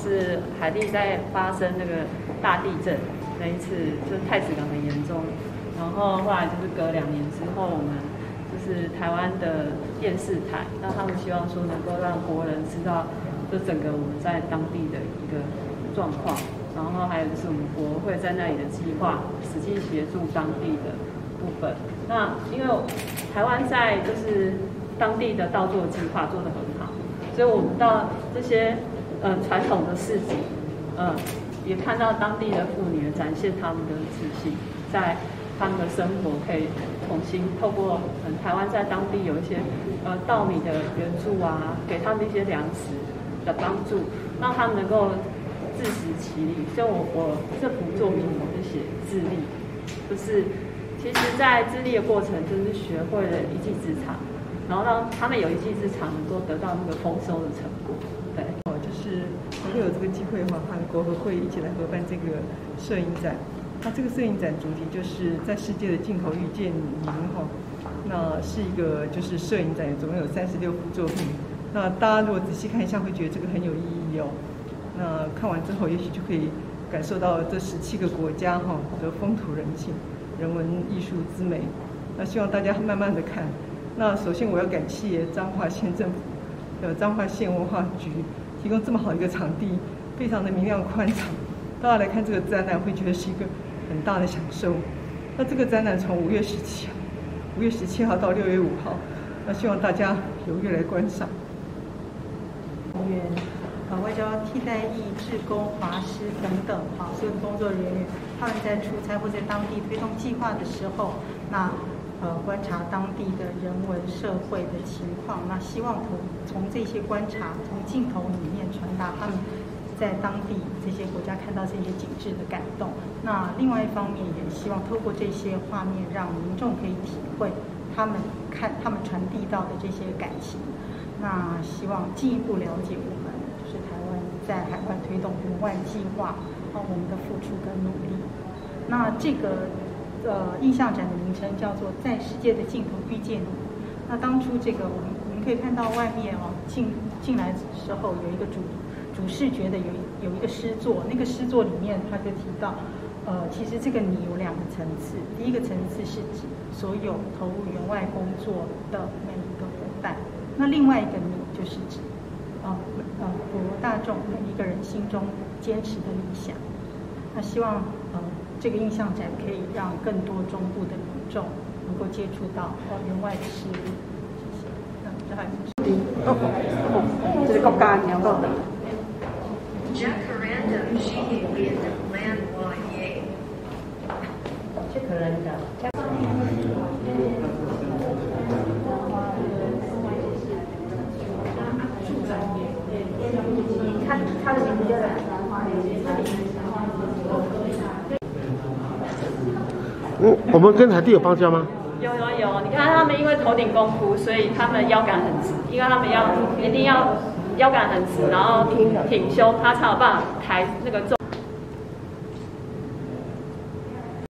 是海地在发生那个大地震那一次，就是太子港很严重，然后后来就是隔2年之后，我们就是台湾的电视台，那他们希望说能够让国人知道，就整个我们在当地的一个状况，然后还有就是我们国会在那里的计划，实际协助当地的部分。那因为台湾在就是当地的稻作计划做得很好，所以我们到这些传统的市集，也看到当地的妇女展现她们的自信，在他们的生活可以重新透过台湾在当地有一些稻米的援助啊，给他们一些粮食的帮助，让他们能够自食其力。所以我这幅作品我是写自立，就是其实在自立的过程就是学会了一技之长，然后让他们有一技之长能够得到那个丰收的成果。对， 就是会有这个机会的话，和国合会一起来合办这个摄影展。那这个摄影展主题就是在世界的尽头遇见您哈。那是一个就是摄影展，总共有36幅作品。那大家如果仔细看一下，会觉得这个很有意义哦。那看完之后，也许就可以感受到这17个国家哈的风土人情、人文艺术之美。那希望大家慢慢的看。那首先我要感谢彰化县政府的彰化县文化局提供这么好一个场地，非常的明亮宽敞，大家来看这个展览会觉得是一个很大的享受。那这个展览从5月17号到6月5号，那希望大家踊跃来观赏。 外交替代役、志工、华师等等，所有的工作人员，他们在出差或在当地推动计划的时候，那观察当地的人文社会的情况，那希望从这些观察，从镜头里面传达他们在当地这些国家看到这些景致的感动。那另外一方面，也希望透过这些画面，让民众可以体会他们传递到的这些感情。那希望进一步了解我们就是台湾在海外推动援外计划，我们的付出跟努力。那这个印象展的名称叫做《在世界的尽头遇见你》。那当初这个我们可以看到外面进来的时候有一个主视觉的有一个诗作，那个诗作里面他就提到，其实这个你有2个层次，第一个层次是指所有投入援外工作的每一个伙伴，那另外一个你就是指普罗大众每一个人心中坚持的理想。那希望这个印象展可以让更多中部的民众能够接触到援外的事物。谢谢。这还这是国家鸟个。 Jacaranda Jihin Landwye. Jacaranda. 他的名字叫我们跟海地有邦交吗？ 有，你看他们因为头顶功夫，所以他们腰杆很直，因为他们一定要腰杆很直，然后挺胸，他才有办法抬那个重。